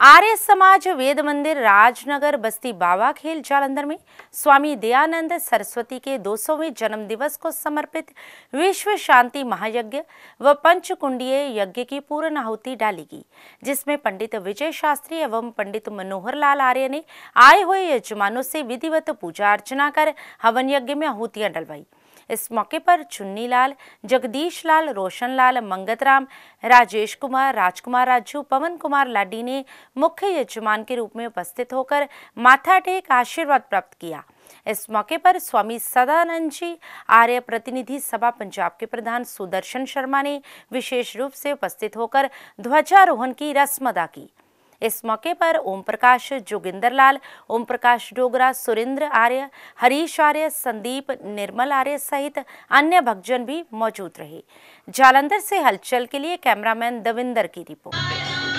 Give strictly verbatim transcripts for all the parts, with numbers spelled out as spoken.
आर्य समाज वेद मंदिर राजनगर बस्ती बावाखेल जालंधर में स्वामी दयानंद सरस्वती के दो सौवें जन्म दिवस को समर्पित विश्व शांति महायज्ञ व पंचकुंडीय यज्ञ की पूर्ण आहुति डाली गई, जिसमें पंडित विजय शास्त्री एवं पंडित मनोहर लाल आर्य ने आए हुए यजमानों से विधिवत पूजा अर्चना कर हवन यज्ञ में आहुतियां डलवाई। इस मौके पर चुन्नी लाल, जगदीश लाल, रोशन लाल, मंगत राम, राजेश कुमार, राजकुमार राजू, पवन कुमार लाडी ने मुख्य यजमान के रूप में उपस्थित होकर माथा टेक आशीर्वाद प्राप्त किया। इस मौके पर स्वामी सदानंद जी आर्य प्रतिनिधि सभा पंजाब के प्रधान सुदर्शन शर्मा ने विशेष रूप से उपस्थित होकर ध्वजारोहण की रस्म अदा की। इस मौके पर ओम प्रकाश जोगिंदर लाल, ओम प्रकाश डोगरा, सुरेंद्र आर्य, हरीश आर्य, संदीप, निर्मल आर्य सहित अन्य भक्तजन भी मौजूद रहे। जालंधर से हलचल के लिए कैमरामैन दविंदर की रिपोर्ट।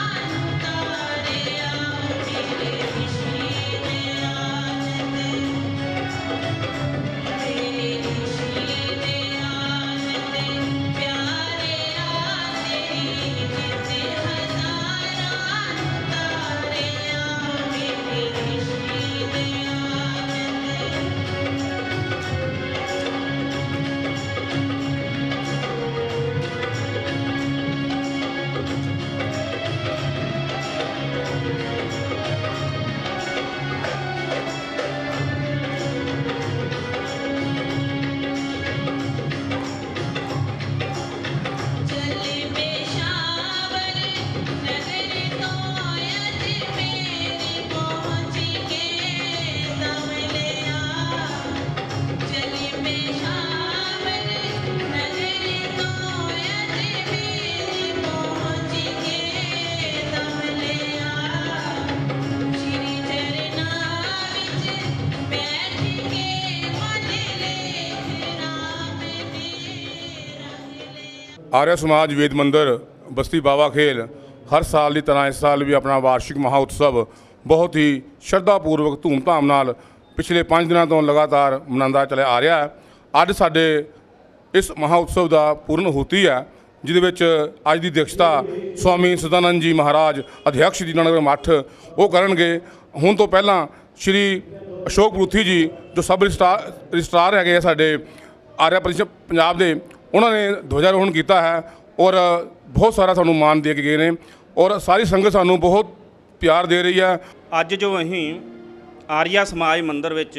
आर्य समाज वेद मंदिर बस्ती बावाखेल हर साल की तरह इस साल भी अपना वार्षिक महाउत्सव बहुत ही श्रद्धापूर्वक धूमधाम नाल पिछले पाँच दिनों तो लगातार मनाता चलिया आ रहा है। अज साडे इस महाउत्सव का पूर्ण आहुति है, जिहदे अज की अध्यक्षता स्वामी सदानंद जी महाराज अध्यक्ष जी नगर मठ वो करनगे। हुण तो पहला श्री अशोक परूथी जी जो सब रजिस्ट्रार रजिस्ट्रार है साडे आर्य परिषद पंजाब के, उन्होंने ध्वजारोहण किया है और बहुत सारा सानू मान दे के गए ने और सारी संगत सानू बहुत प्यार दे रही है। अज जो अहीं आर्या समाज मंदिर विच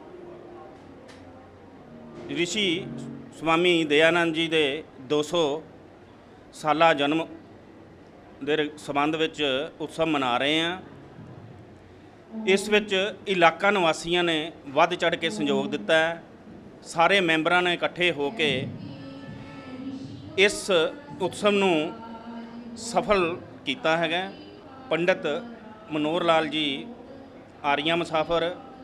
ऋषि स्वामी दयानंद जी दे दो सौ साला जन्म दे संबंध विच उत्सव मना रहे हैं। इस विच इलाका निवासियों ने वध चढ़ के सहयोग दिता है। सारे मैंबरां ने इकट्ठे हो के इस उत्सव नूं सफल किया है। पंडित मनोहर लाल जी आर्या मुसाफर,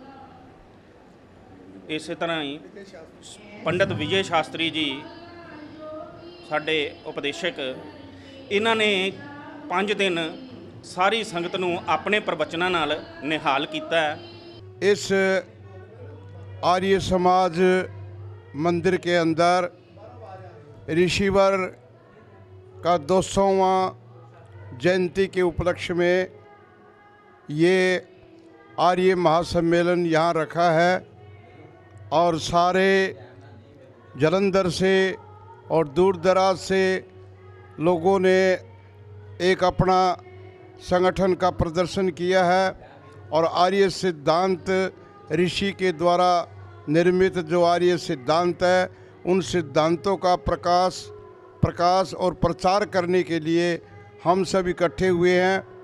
इस तरह ही पंडित विजय शास्त्री जी साडे उपदेशक, इन्हां ने पाँच दिन सारी संगत नूं अपने प्रवचनां नाल निहाल किया है। इस आर्य समाज मंदिर के अंदर ऋषिवर का दो सौवां जयंती के उपलक्ष्य में ये आर्य महासम्मेलन यहाँ रखा है और सारे जालंधर से और दूर दराज से लोगों ने एक अपना संगठन का प्रदर्शन किया है और आर्य सिद्धांत ऋषि के द्वारा निर्मित जो आर्य सिद्धांत है उन सिद्धांतों का प्रकाश प्रकाश और प्रचार करने के लिए हम सब इकट्ठे हुए हैं।